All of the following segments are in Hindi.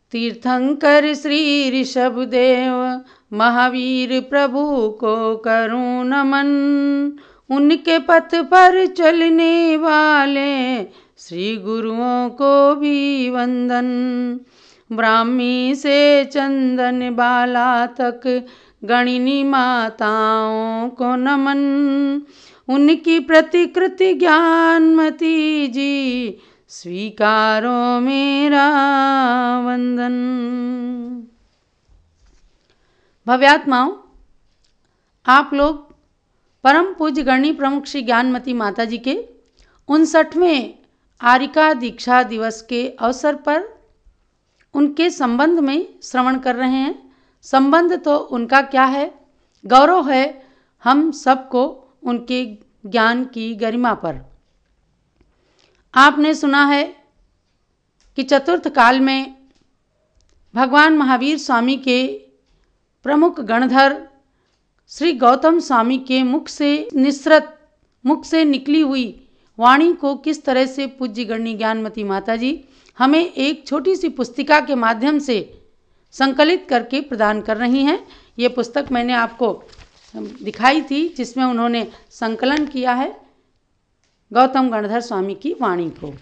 तीर्थंकर श्री ऋषभदेव महावीर प्रभु को करूं नमन। उनके पथ पर चलने वाले श्री गुरुओं को भी वंदन। ब्राह्मी से चंदन बाला तक गणिनी माताओं को नमन। उनकी प्रतिकृति ज्ञानमती जी स्वीकारो मेरा वंदन। भव्यात्माओं, आप लोग परम पूज्य गणनी प्रमुख श्री ज्ञानमती माता जी के 59वें आरिका दीक्षा दिवस के अवसर पर उनके संबंध में श्रवण कर रहे हैं। संबंध तो उनका क्या है, गौरव है हम सबको उनके ज्ञान की गरिमा पर। आपने सुना है कि चतुर्थ काल में भगवान महावीर स्वामी के प्रमुख गणधर श्री गौतम स्वामी के मुख से निकली हुई वाणी को किस तरह से पूज्य गणनी ज्ञानमती माता जी हमें एक छोटी सी पुस्तिका के माध्यम से संकलित करके प्रदान कर रही हैं। ये पुस्तक मैंने आपको दिखाई थी, जिसमें उन्होंने संकलन किया है गौतम गणधर स्वामी की वाणी को।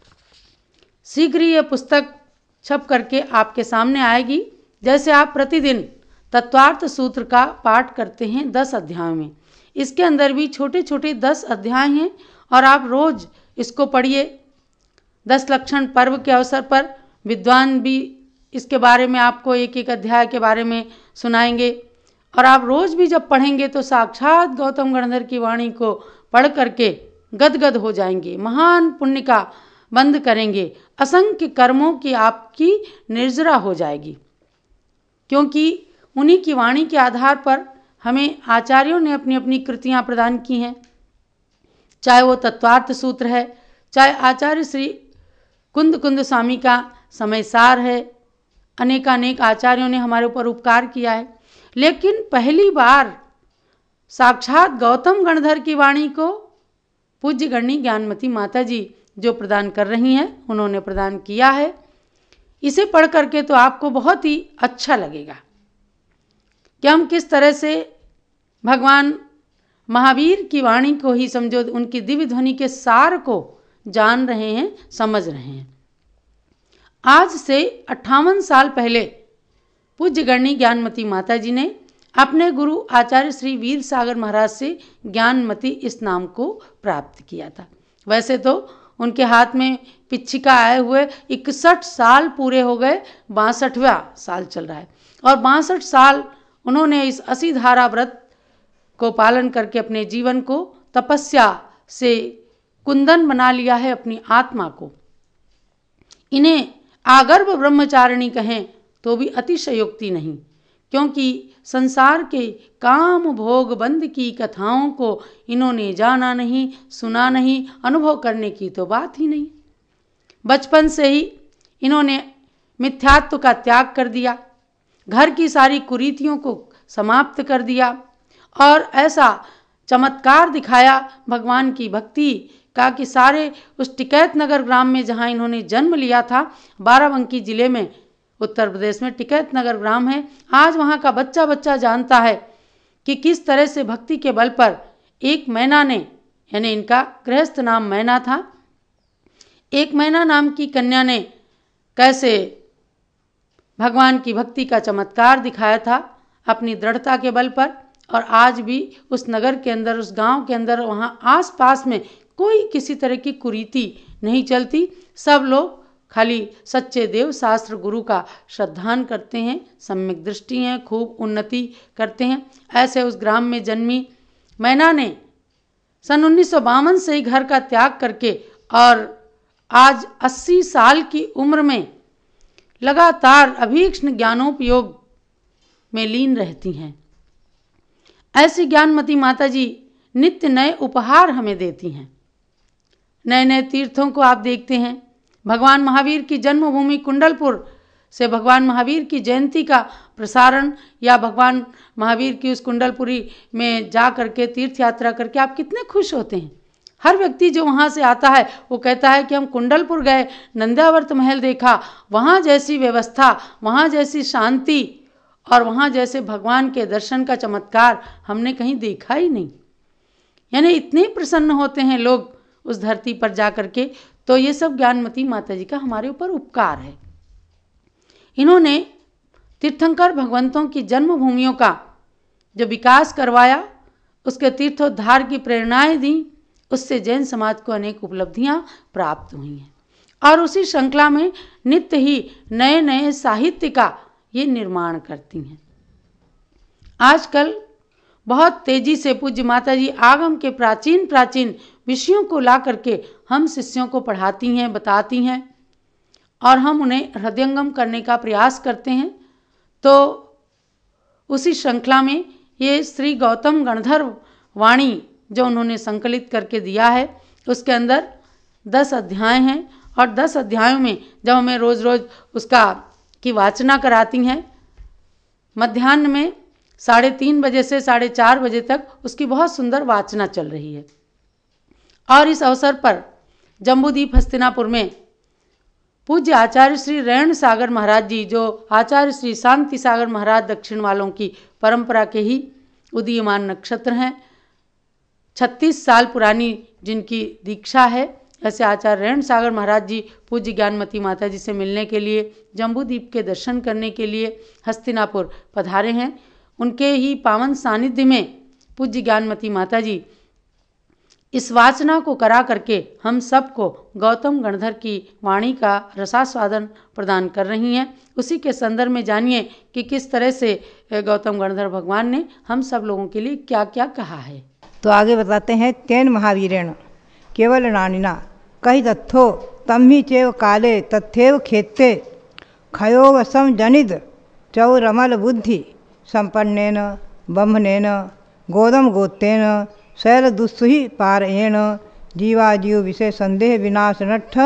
शीघ्र ही यह पुस्तक छप करके आपके सामने आएगी। जैसे आप प्रतिदिन तत्वार्थ सूत्र का पाठ करते हैं 10 अध्यायों में, इसके अंदर भी छोटे छोटे 10 अध्याय हैं और आप रोज इसको पढ़िए। 10 लक्षण पर्व के अवसर पर विद्वान भी इसके बारे में आपको एक एक अध्याय के बारे में सुनाएंगे और आप रोज भी जब पढ़ेंगे तो साक्षात गौतम गणधर की वाणी को पढ़ करके गदगद हो जाएंगे, महान पुण्य का बंद करेंगे, असंख्य कर्मों की आपकी निर्जरा हो जाएगी। क्योंकि उन्हीं की वाणी के आधार पर हमें आचार्यों ने अपनी अपनी कृतियाँ प्रदान की हैं, चाहे वो तत्वार्थ सूत्र है, चाहे आचार्य श्री कुंद स्वामी का समय सार है। अनेकानेक आचार्यों ने हमारे ऊपर उपकार किया है, लेकिन पहली बार साक्षात गौतम गणधर की वाणी को पूज्य गणनी ज्ञानमती माता जी जो प्रदान कर रही हैं, उन्होंने प्रदान किया है। इसे पढ़ करके तो आपको बहुत ही अच्छा लगेगा कि हम किस तरह से भगवान महावीर की वाणी को ही समझो, उनकी दिव्य ध्वनि के सार को जान रहे हैं, समझ रहे हैं। आज से 58 साल पहले पूज्य गणनी ज्ञानमती माता जी ने अपने गुरु आचार्य श्री वीर सागर महाराज से ज्ञानमती इस नाम को प्राप्त किया था। वैसे तो उनके हाथ में पिच्छिका आए हुए 61 साल पूरे हो गए, 62वां साल चल रहा है और 62 साल उन्होंने इस 80 धारा व्रत को पालन करके अपने जीवन को तपस्या से कुंदन बना लिया है अपनी आत्मा को। इन्हें आगर्भ ब्रह्मचारिणी कहें तो भी अतिशयोक्ति नहीं, क्योंकि संसार के काम भोग बंद की कथाओं को इन्होंने जाना नहीं, सुना नहीं, अनुभव करने की तो बात ही नहीं। बचपन से ही इन्होंने मिथ्यात्व का त्याग कर दिया, घर की सारी कुरीतियों को समाप्त कर दिया और ऐसा चमत्कार दिखाया भगवान की भक्ति का कि सारे उस टिकैत नगर ग्राम में जहाँ इन्होंने जन्म लिया था, बाराबंकी जिले में उत्तर प्रदेश में टिकैत नगर ग्राम है, आज वहाँ का बच्चा बच्चा जानता है कि किस तरह से भक्ति के बल पर एक मैना ने, यानी इनका गृहस्थ नाम मैना था, एक मैना नाम की कन्या ने कैसे भगवान की भक्ति का चमत्कार दिखाया था अपनी दृढ़ता के बल पर। और आज भी उस नगर के अंदर, उस गांव के अंदर, वहाँ आस पास में कोई किसी तरह की कुरीति नहीं चलती। सब लोग खाली सच्चे देव शास्त्र गुरु का श्रद्धान करते हैं, सम्यक दृष्टि हैं, खूब उन्नति करते हैं। ऐसे उस ग्राम में जन्मी मैना ने सन 1952 से ही घर का त्याग करके और आज 80 साल की उम्र में लगातार अभीक्ष्ण ज्ञानोपयोग में लीन रहती हैं। ऐसी ज्ञानमती माता जी नित्य नए उपहार हमें देती हैं। नए नए तीर्थों को आप देखते हैं। भगवान महावीर की जन्मभूमि कुंडलपुर से भगवान महावीर की जयंती का प्रसारण या भगवान महावीर की उस कुंडलपुरी में जा करके तीर्थ यात्रा करके आप कितने खुश होते हैं। हर व्यक्ति जो वहाँ से आता है वो कहता है कि हम कुंडलपुर गए, नंदावर्त महल देखा, वहाँ जैसी व्यवस्था, वहाँ जैसी शांति और वहाँ जैसे भगवान के दर्शन का चमत्कार हमने कहीं देखा ही नहीं। यानी इतने प्रसन्न होते हैं लोग उस धरती पर जा कर के। तो ये सब ज्ञानमती माता जी का हमारे ऊपर उपकार है। इन्होंने तीर्थंकर भगवंतों की जन्मभूमियों का जो विकास करवाया, उसके तीर्थोद्धार की प्रेरणाएं दी, उससे जैन समाज को अनेक उपलब्धियां प्राप्त हुई हैं। और उसी श्रृंखला में नित्य ही नए नए साहित्य का ये निर्माण करती हैं। आजकल बहुत तेजी से पूज्य माता जी आगम के प्राचीन प्राचीन विषयों को ला करके हम शिष्यों को पढ़ाती हैं, बताती हैं और हम उन्हें हृदयंगम करने का प्रयास करते हैं। तो उसी श्रृंखला में ये श्री गौतम गणधर वाणी जो उन्होंने संकलित करके दिया है, उसके अंदर 10 अध्याय हैं और 10 अध्यायों में जब हमें रोज़ रोज़ उसका की वाचना कराती हैं, मध्याह्न में 3:30 बजे से 4:30 बजे तक उसकी बहुत सुंदर वाचना चल रही है। और इस अवसर पर जम्बूद्वीप हस्तिनापुर में पूज्य आचार्य श्री रेण सागर महाराज जी, जो आचार्य श्री शांति सागर महाराज दक्षिण वालों की परंपरा के ही उदीयमान नक्षत्र हैं, 36 साल पुरानी जिनकी दीक्षा है, ऐसे आचार्य रेण सागर महाराज जी पूज्य ज्ञानमती माता जी से मिलने के लिए, जम्बूद्वीप के दर्शन करने के लिए हस्तिनापुर पधारे हैं। उनके ही पावन सानिध्य में पूज्य ज्ञानमती माता जी इस वाचना को करा करके हम सबको गौतम गणधर की वाणी का रसास्वादन प्रदान कर रही हैं। उसी के संदर्भ में जानिए कि किस तरह से गौतम गणधर भगवान ने हम सब लोगों के लिए क्या क्या कहा है। तो आगे बताते हैं, तेन महावीरेण केवल नानिना कही तत्थो तम्ही चेव काले तथेव खेत्ते खयोवसम जनित चौरमल बुद्धि संपन्नेन ब्रह्मणेन गोदम गोत्तेन शैल दुस्सुहि पारयेण जीवाजीव विषय संदेह विनाश नट्ठ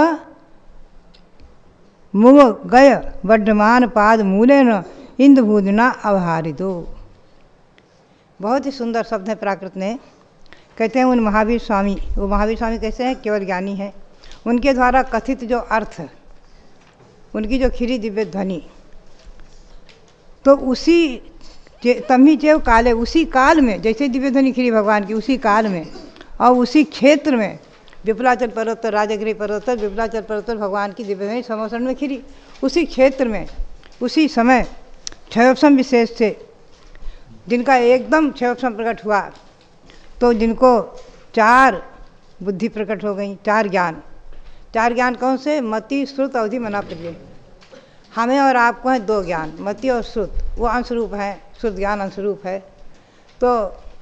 मुव गय वर्धमान पाद मूलेन इंद्रभूजना अवहारितो। बहुत ही सुंदर शब्द है प्राकृत ने। कहते हैं उन महावीर स्वामी, वो महावीर स्वामी कैसे हैं? केवल ज्ञानी हैं। उनके द्वारा कथित जो अर्थ, उनकी जो खिरी दिव्य ध्वनि, तो उसी तम्ही चेव काले, उसी काल में जैसे दिव्य ध्वनि खिरी भगवान की, उसी काल में और उसी क्षेत्र में विपुलाचल पर्वत, राजगिरी पर्वत, विपुलाचल पर्वत भगवान की दिव्य ध्वनि समोसन में खिरी, उसी क्षेत्र में उसी समय क्षयोपम विशेष से जिनका एकदम क्षयोपम प्रकट हुआ, तो जिनको 4 बुद्धि प्रकट हो गई, 4 ज्ञान। 4 ज्ञान कौन से? मति, श्रुत, अवधि, मना, प्रत्यय। हमें और आपको है 2 ज्ञान, मति और श्रुत, वो अंशरूप है, श्रुत ज्ञान अंशरूप है। तो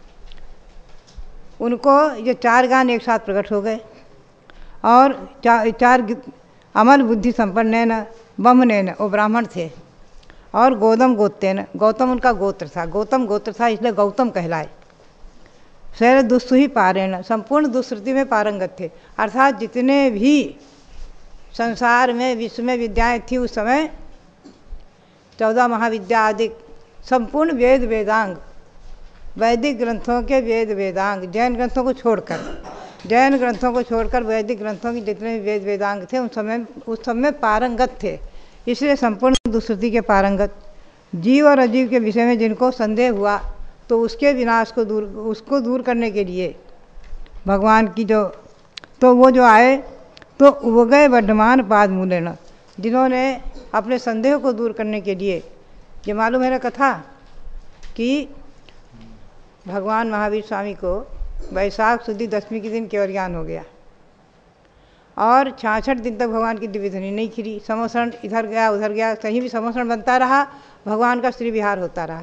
उनको ये 4 ज्ञान एक साथ प्रकट हो गए और 4 अमल बुद्धि संपन्न न ब्रह्मणेन, वो ब्राह्मण थे, और गोदम गोत्तेन, गौतम उनका गोत्र था, गौतम गोत्र था इसलिए गौतम कहलाए। शैल दुस्सुहि पारेण, संपूर्ण दुष्श्रुति में पारंगत थे, अर्थात जितने भी संसार में विश्व में विद्याएं थी उस समय, 14 महाविद्या आदि संपूर्ण वेद वेदांग, वैदिक ग्रंथों के वेद वेदांग, जैन ग्रंथों को छोड़कर वैदिक ग्रंथों की जितने भी वेद वेदांग थे उस समय पारंगत थे, इसलिए संपूर्ण दुष्श्रुति के पारंगत। जीव और अजीव के विषय में जिनको संदेह हुआ तो उसके विनाश को दूर करने के लिए भगवान की तो वो जो आए तो वो गए वर्धमान पाद मूलेन, जिन्होंने अपने संदेह को दूर करने के लिए, ये मालूम है ना कथा कि भगवान महावीर स्वामी को वैशाख शुद्ध दशमी के दिन केवल ज्ञान हो गया और 66 दिन तक भगवान की दिव्य ध्वनि नहीं खिली। समोसरण इधर गया उधर गया, कहीं भी समोसरण बनता रहा, भगवान का श्री विहार होता रहा।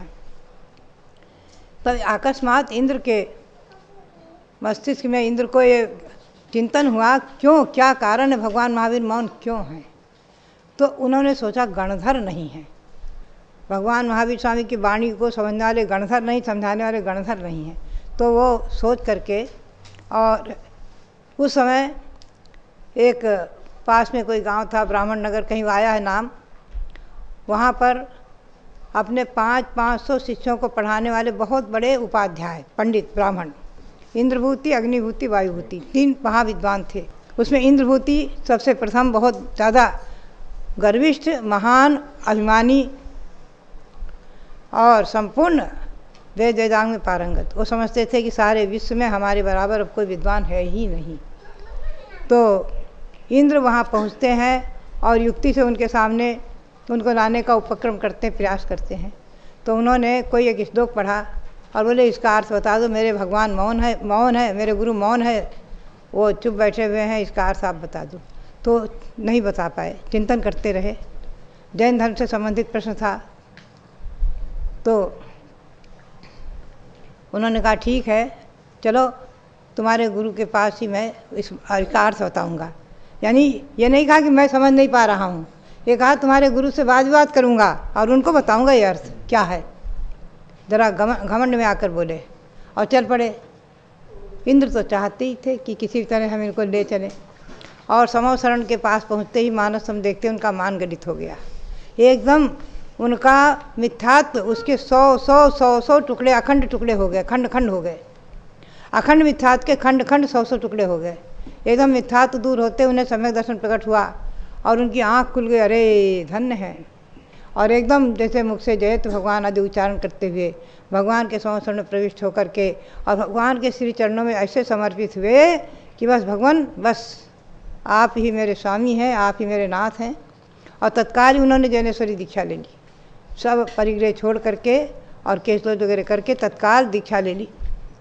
तब अकस्मात इंद्र के मस्तिष्क में, इंद्र को ये चिंतन हुआ, क्यों, क्या कारण है, भगवान महावीर मौन क्यों हैं? तो उन्होंने सोचा गणधर नहीं है, भगवान महावीर स्वामी की वाणी को समझने वाले गणधर नहीं, समझाने वाले गणधर नहीं हैं। तो वो सोच करके, और उस समय एक पास में कोई गांव था, ब्राह्मण नगर कहीं आया है नाम, वहाँ पर अपने 500 शिष्यों को पढ़ाने वाले बहुत बड़े उपाध्याय, पंडित, ब्राह्मण, इंद्रभूति, अग्निभूति, वायुभूति, 3 महाविद्वान थे। उसमें इंद्रभूति सबसे प्रथम बहुत ज़्यादा गर्विष्ठ, महान, अभिमानी और संपूर्ण वेद वेदांग में पारंगत। वो समझते थे कि सारे विश्व में हमारे बराबर अब कोई विद्वान है ही नहीं। तो इंद्र वहाँ पहुँचते हैं और युक्ति से उनके सामने उनको लाने का उपक्रम करते हैं, प्रयास करते हैं। तो उन्होंने कोई एक श्लोक पढ़ा और बोले इसका अर्थ बता दो। मेरे भगवान मौन है, मेरे गुरु मौन है, वो चुप बैठे हुए हैं, इसका अर्थ आप बता दो। तो नहीं बता पाए, चिंतन करते रहे। जैन धर्म से संबंधित प्रश्न था तो उन्होंने कहा ठीक है, चलो तुम्हारे गुरु के पास ही मैं इसका अर्थ बताऊँगा। यानी ये नहीं कहा कि मैं समझ नहीं पा रहा हूँ, ये कहा तुम्हारे गुरु से वाद विवाद करूँगा और उनको बताऊँगा ये अर्थ क्या है। ज़रा घमंड में आकर बोले और चल पड़े। इंद्र तो चाहते ही थे कि किसी तरह हम इनको ले चलें, और समव शरण के पास पहुँचते ही मानव सम देखते उनका मान गलित हो गया। एकदम उनका मिथ्यात्व, उसके 100 टुकड़े, अखंड टुकड़े हो गए, खंड खंड हो गए। अखंड मिथ्यात्व के खंड खंड 100 टुकड़े हो गए। एकदम मिथ्यात्व दूर होते उन्हें सम्यक दर्शन प्रकट हुआ और उनकी आँख खुल गई, अरे धन्य है। और एकदम जैसे मुख से जयत भगवान आदि उच्चारण करते हुए भगवान के समव शरण में प्रविष्ट होकर के और भगवान के श्री चरणों में ऐसे समर्पित हुए कि बस भगवान, बस आप ही मेरे स्वामी हैं, आप ही मेरे नाथ हैं। और तत्काल ही उन्होंने जैनेश्वरी दीक्षा ले ली। सब परिग्रह छोड़ करके और केशलोच वगैरह करके तत्काल दीक्षा ले ली।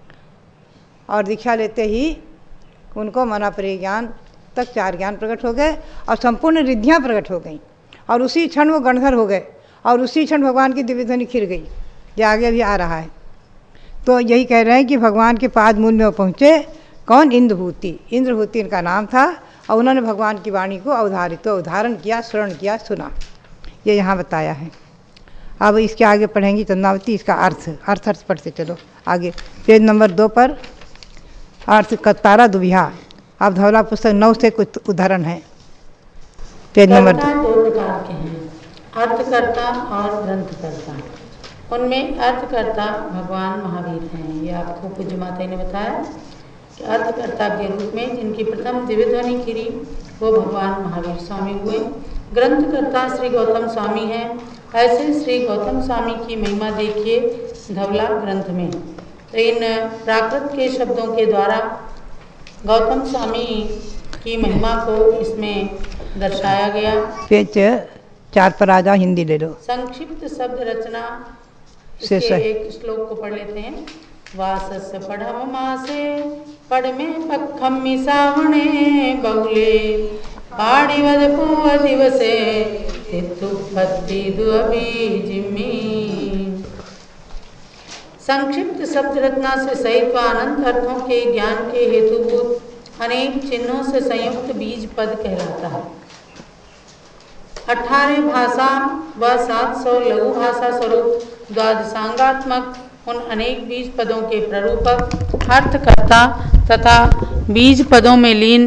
और दीक्षा लेते ही उनको मना परे ज्ञान तक 4 ज्ञान प्रकट हो गए और संपूर्ण रिद्धियाँ प्रकट हो गई। और उसी क्षण वो गणधर हो गए और उसी क्षण भगवान की दिव्य ध्वनि खिल गई, जो आगे भी आ रहा है। तो यही कह रहे हैं कि भगवान के पाद मूल में वो पहुँचे। कौन? इंद्रभूति। इंद्रभूति इनका नाम था और उन्होंने भगवान की वाणी को अवधारण किया, श्रवण किया, सुना। ये यहाँ बताया है। अब इसके आगे पढ़ेंगी चंद्रावती। इसका अर्थ पढ़ते चलो आगे। पेज नंबर 2 पर अर्थ कतारा दुविहा। अब धौला पुस्तक 9 से कुछ उदाहरण है। Page number 2। 2 प्रकार के हैं, अर्थकर्ता और ग्रंथकर्ता। उनमें अर्थकर्ता भगवान महावीर हैं। ये आपको पूज्य माता ने बताया कि अर्थकर्ता के रूप में जिनकी प्रथम दिव्य ध्वनि खिली वो भगवान महावीर स्वामी हुए। ग्रंथकर्ता श्री गौतम स्वामी हैं। ऐसे श्री गौतम स्वामी की महिमा देखिए धवला ग्रंथ में। तो इन प्राकृत के शब्दों के द्वारा गौतम स्वामी की महिमा को इसमें दर्शाया गया। पेज 4 पर आ जाओ, हिंदी ले लो। संक्षिप्त शब्द रचना से एक श्लोक को पढ़ लेते हैं। वासस पढ़म मासे पढ़ में पखम मिसावणे बहुले पाड़िवद पूव दिवसे तिथुपत्ति दुअबी जिम्मी। संक्षिप्त शब्द रचना से सहित व अनंत अर्थों के ज्ञान के हेतुभूत अनेक चिन्हों से संयुक्त बीज पद कहलाता है। 18 भाषा व 700 लघु भाषा स्वरूप द्वादशांगात्मक उन अनेक बीज पदों के प्ररूपक अर्थकर्ता तथा बीज पदों में लीन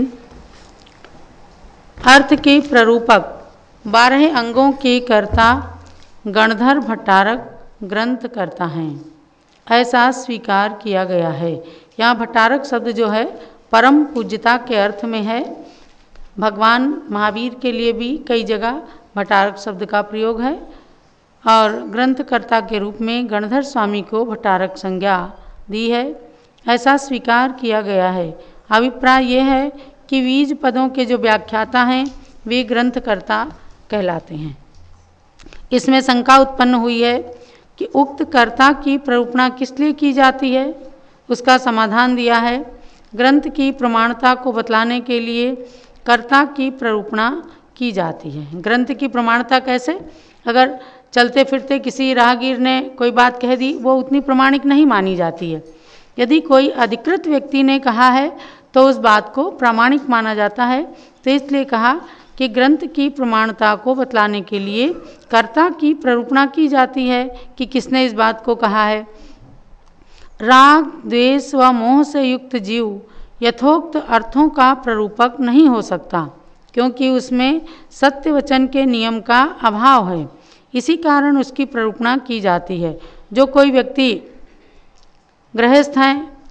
अर्थ के प्ररूपक 12 अंगों के कर्ता गणधर भट्टारक ग्रंथकर्ता हैं, ऐसा स्वीकार किया गया है। यहाँ भट्टारक शब्द जो है परम पूज्यता के अर्थ में है। भगवान महावीर के लिए भी कई जगह भट्टारक शब्द का प्रयोग है और ग्रंथकर्ता के रूप में गणधर स्वामी को भट्टारक संज्ञा दी है, ऐसा स्वीकार किया गया है। अभिप्राय यह है कि बीज पदों के जो व्याख्याता हैं वे ग्रंथकर्ता कहलाते हैं। इसमें शंका उत्पन्न हुई है कि उक्त कर्ता की प्ररूपणा किस लिए की जाती है। उसका समाधान दिया है। ग्रंथ की प्रमाणता को बतलाने के लिए कर्ता की प्ररूपणा की जाती है। ग्रंथ की प्रमाणता कैसे? अगर चलते फिरते किसी राहगीर ने कोई बात कह दी, वो उतनी प्रमाणिक नहीं मानी जाती है। यदि कोई अधिकृत व्यक्ति ने कहा है तो उस बात को प्रामाणिक माना जाता है। तो इसलिए कहा कि ग्रंथ की प्रमाणता को बतलाने के लिए कर्ता की प्ररूपणा की जाती है कि किसने इस बात को कहा है। राग, द्वेष व मोह से युक्त जीव यथोक्त अर्थों का प्ररूपक नहीं हो सकता, क्योंकि उसमें सत्य वचन के नियम का अभाव है। इसी कारण उसकी प्ररूपणा की जाती है। जो कोई व्यक्ति गृहस्थ हैं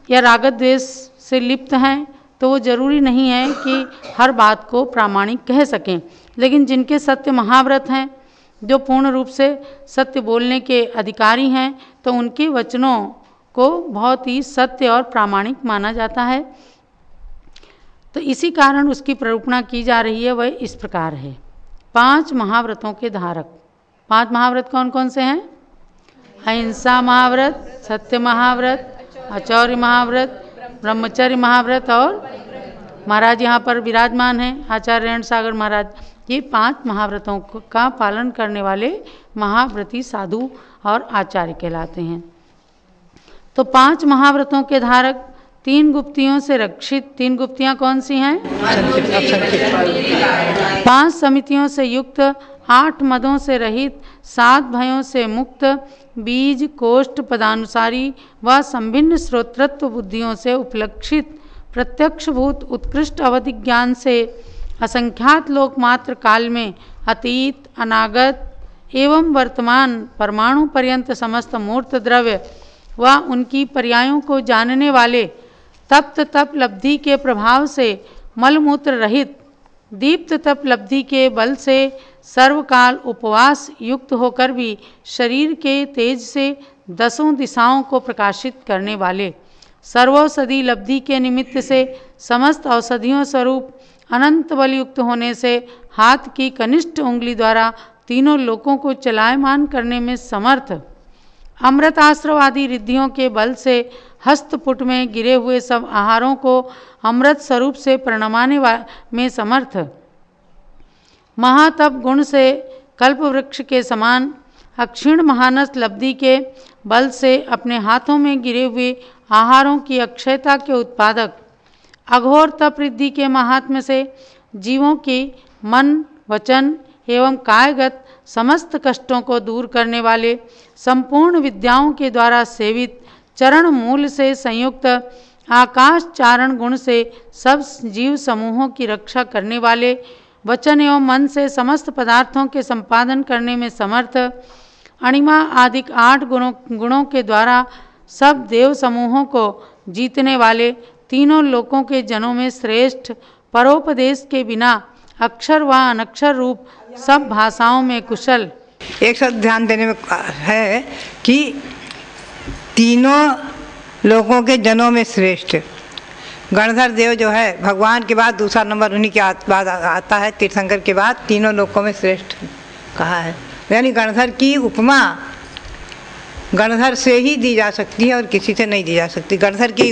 या राग द्वेष से लिप्त हैं तो वो जरूरी नहीं है कि हर बात को प्रामाणिक कह सकें, लेकिन जिनके सत्य महाव्रत हैं, जो पूर्ण रूप से सत्य बोलने के अधिकारी हैं, तो उनके वचनों को बहुत ही सत्य और प्रामाणिक माना जाता है। तो इसी कारण उसकी प्ररूपणा की जा रही है, वह इस प्रकार है। 5 महाव्रतों के धारक। 5 महाव्रत कौन कौन से हैं? अहिंसा महाव्रत, सत्य महाव्रत, आचौर्य महाव्रत, ब्रह्मचर्य महाव्रत और महाराज यहाँ पर विराजमान हैं आचार्य रण सागर महाराज। ये 5 महाव्रतों का पालन करने वाले महाव्रती साधु और आचार्य कहलाते हैं। तो 5 महाव्रतों के धारक 3 गुप्तियों से रक्षित। 3 गुप्तियाँ कौन सी हैं? 5 समितियों से युक्त, 8 मदों से रहित, 7 भयों से मुक्त, बीज कोष्ठ पदानुसारी व संभिन्न श्रोत्रत्व बुद्धियों से उपलक्षित, प्रत्यक्षभूत उत्कृष्ट अवधि ज्ञान से असंख्यात लोकमात्र काल में अतीत अनागत एवं वर्तमान परमाणु पर्यंत समस्त मूर्त द्रव्य व उनकी पर्यायों को जानने वाले, तप्त तप लब्धि के प्रभाव से मलमूत्र रहित, दीप्त तप लब्धि के बल से सर्वकाल उपवास युक्त होकर भी शरीर के तेज से 10 दिशाओं को प्रकाशित करने वाले, सर्वौषधि लब्धि के निमित्त से समस्त औषधियों स्वरूप अनंत बल युक्त होने से हाथ की कनिष्ठ उंगली द्वारा तीनों लोकों को चलायमान करने में समर्थ, अमृत आश्रव आदि रिद्धियों के बल से हस्तपुट में गिरे हुए सब आहारों को अमृत स्वरूप से प्रणमाने में समर्थ, महातप गुण से कल्प वृक्ष के समान अक्षीण महानस लब्धि के बल से अपने हाथों में गिरे हुए आहारों की अक्षयता के उत्पादक, अघोर तप रिद्धि के महात्म्य से जीवों की मन वचन एवं कायगत समस्त कष्टों को दूर करने वाले, संपूर्ण विद्याओं के द्वारा सेवित, चरण मूल से संयुक्त आकाश चारण गुण से सब जीव समूहों की रक्षा करने वाले, वचन एवं मन से समस्त पदार्थों के संपादन करने में समर्थ, अणिमा आदि 8 गुणों के द्वारा सब देव समूहों को जीतने वाले, तीनों लोकों के जनों में श्रेष्ठ, परोपदेश के बिना अक्षर व अनक्षर रूप सब भाषाओं में कुशल। एक शब्द ध्यान देने में है कि तीनों लोगों के जनों में श्रेष्ठ। गणधर देव जो है भगवान के बाद दूसरा नंबर उन्हीं के बाद आता है, तीर्थंकर के बाद तीनों लोकों में श्रेष्ठ कहा है। यानी गणधर की उपमा गणधर से ही दी जा सकती है और किसी से नहीं दी जा सकती। गणधर की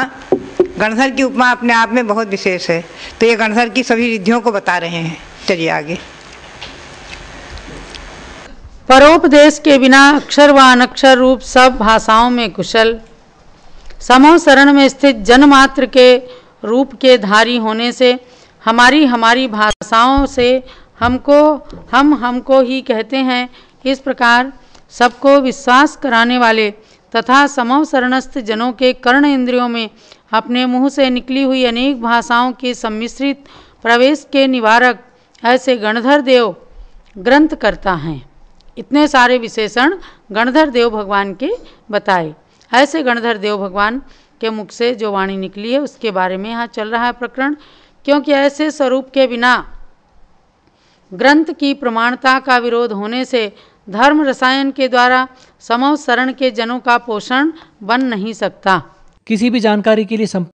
उपमा अपने आप में बहुत विशेष है। तो ये गणधर की सभी रिद्धियों को बता रहे हैं। चलिए आगे। परोपदेश के बिना अक्षर व अनक्षर रूप सब भाषाओं में कुशल, समो शरण में स्थित जनमात्र के रूप के धारी होने से हमारी भाषाओं से हमको ही कहते हैं। इस प्रकार सबको विश्वास कराने वाले तथा समो शरणस्थ जनों के कर्ण इंद्रियों में अपने मुंह से निकली हुई अनेक भाषाओं के सम्मिश्रित प्रवेश के निवारक ऐसे गणधर देव ग्रंथ करता हैं। इतने सारे विशेषण गणधर देव भगवान के बताए। ऐसे गणधर देव भगवान के मुख से जो वाणी निकली है उसके बारे में यहाँ चल रहा है प्रकरण। क्योंकि ऐसे स्वरूप के बिना ग्रंथ की प्रमाणता का विरोध होने से धर्म रसायन के द्वारा समो शरण के जनों का पोषण बन नहीं सकता। किसी भी जानकारी के लिए